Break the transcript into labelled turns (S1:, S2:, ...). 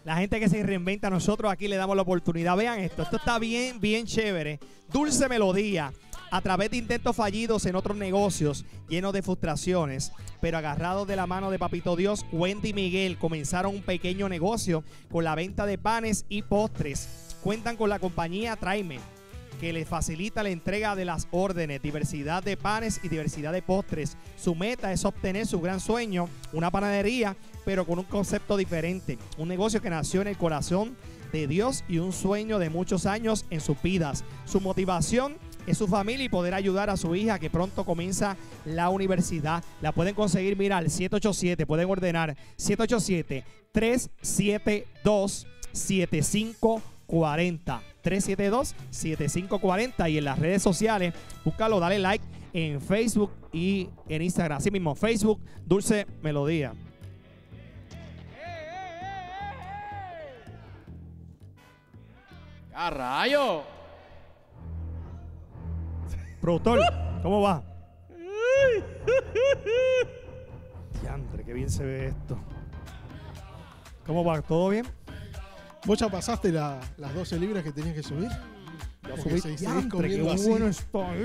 S1: La gente que se reinventa, nosotros aquí le damos la oportunidad. Vean esto, esto está bien, bien chévere. Dulce Melodía. A través de intentos fallidos en otros negocios, llenos de frustraciones, pero agarrados de la mano de Papito Dios, Wendy y Miguel comenzaron un pequeño negocio con la venta de panes y postres. Cuentan con la compañía Tráeme, que les facilita la entrega de las órdenes, diversidad de panes y diversidad de postres. Su meta es obtener su gran sueño, una panadería, pero con un concepto diferente. Un negocio que nació en el corazón de Dios y un sueño de muchos años en sus vidas. Su motivación es su familia y poder ayudar a su hija que pronto comienza la universidad. La pueden conseguir, mira, al 787, pueden ordenar 787-372-7540. 372-7540 y en las redes sociales, búscalo, dale like en Facebook y en Instagram. Así mismo, Facebook, Dulce Melodía.
S2: ¡A rayo!
S1: Productor, ¿cómo va? Diantre, qué bien se ve esto. ¿Cómo va? ¿Todo bien?
S3: ¿Vos ya pasaste las 12 libras que tenías que subir?
S1: Ya subí. Diantre, qué bueno está.